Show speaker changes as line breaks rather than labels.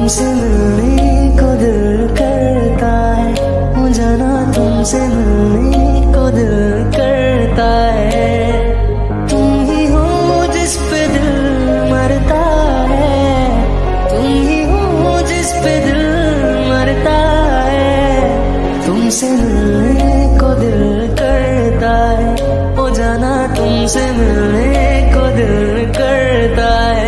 तुमसे मिलने को दिल करता है, हो जाना तुमसे मिलने को दिल करता है। तुम ही हो जिस पे दिल मरता है, तुम ही हो जिस पे दिल मरता है। तुमसे मिलने को दिल करता है, हो जाना तुमसे मिलने को दिल करता है।